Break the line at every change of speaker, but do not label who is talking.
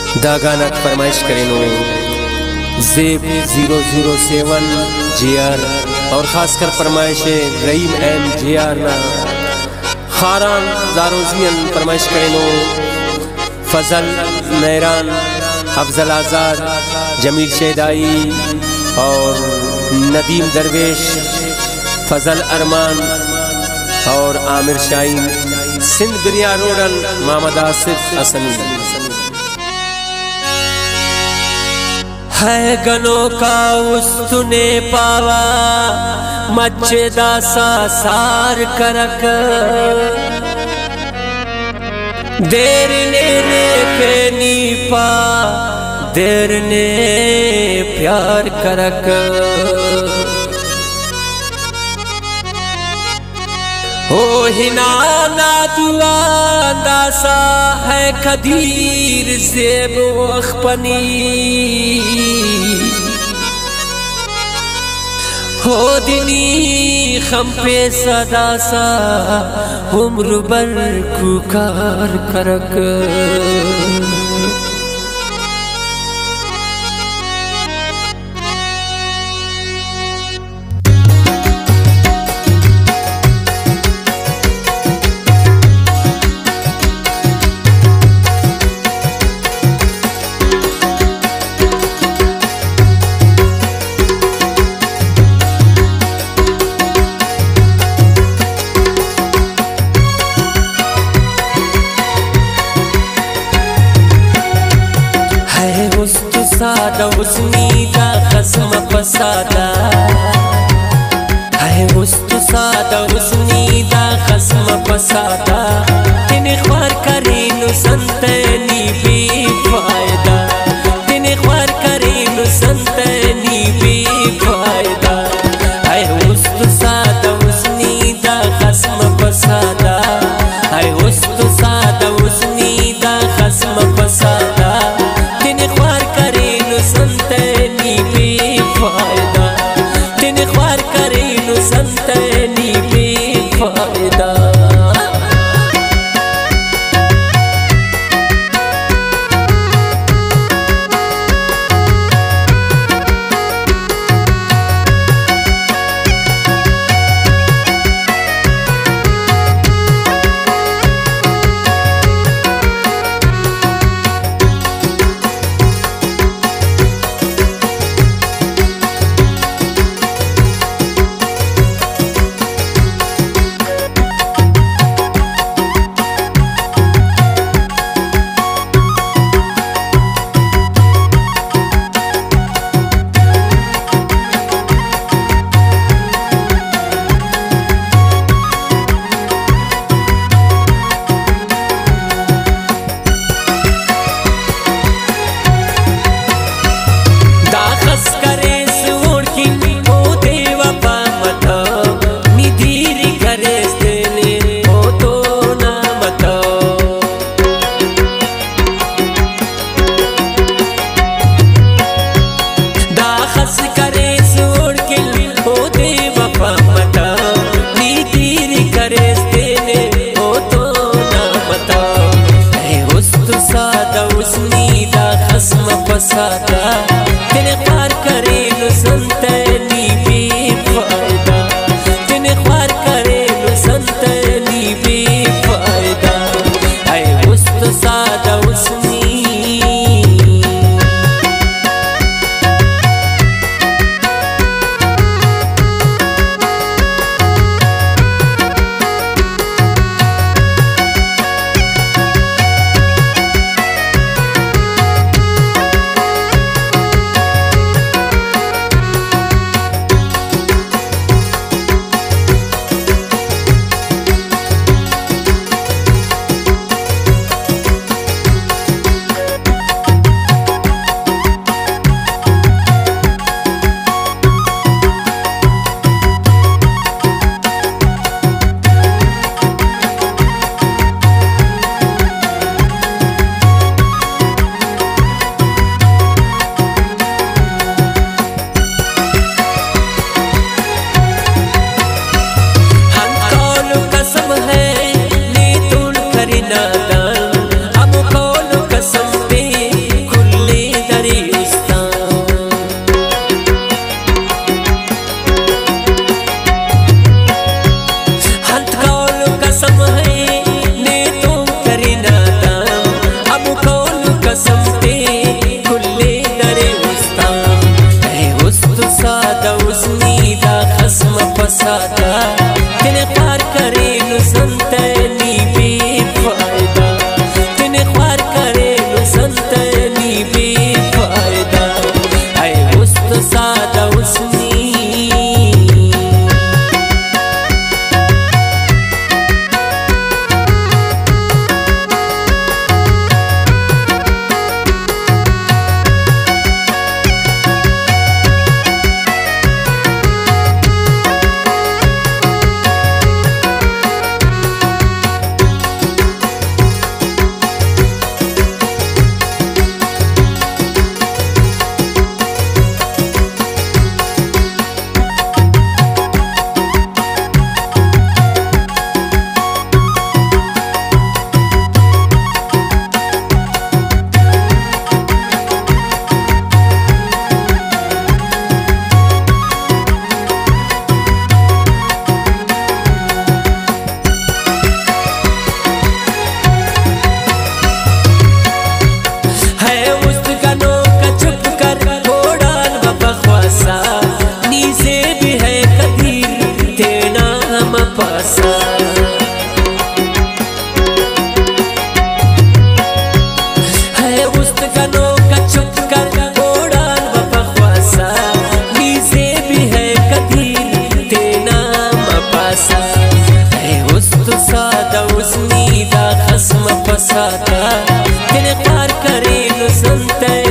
दागानत फरमाइश Carreno ज़ेब 007 JR और ख़ासकर फरमाइश रहीम M JR ना खारान दारोजियन फरमाइश करेनो फजल नैरान अफजल आज़ाद जमील शेदाई और नदीम दरवेश फजल अरमान और आमिर शाहीन सिंध बिरिया रोडन मोहम्मद आसिफ असनी है गनों का उस्तुने पावा मच्चेदा सा सार करक देर ने पेनी पा देर ने प्यार करक ओ हिना ना दुआ दासा है खदीर ज़ेब अखपनी हो दिनी खम पे सदासा उम्र बर कुकार करक सादा उस्नीदा खस्म फसादा है उस्तु सादा उस्नीदा खस्म फसादा तिने ख्वार करीनु संतनी भी फायदा तिने ख्वार करीनु संतनी भी फायदा है उस्तु सादा उस्नीदा खस्म फसादा है उस्तु सादा उस्नीदा खस्म फसादा तिने ख्वार संतनी भी फायदा तिने ख्वार करेनु संतनी भी फायदा फसादा तिने ख्वार करेनु संतनी भी फायदा तिने ख्वार करेनु संतनी भी फायदा है उस्तु सादा उसनी पसादा तेने ख्वार करे नु संतनी बेफायदा तेने ख्वार करे नु संतनी बेफायदा है उस्त सादा उसनी है उस्त गनो का छुप कर ओढ़ान बपख्वासा नीचे भी है कदीर तेना मपासा है उस्त सादा उसनी दा खस्म पसादा तेने ख्वार करे नु संते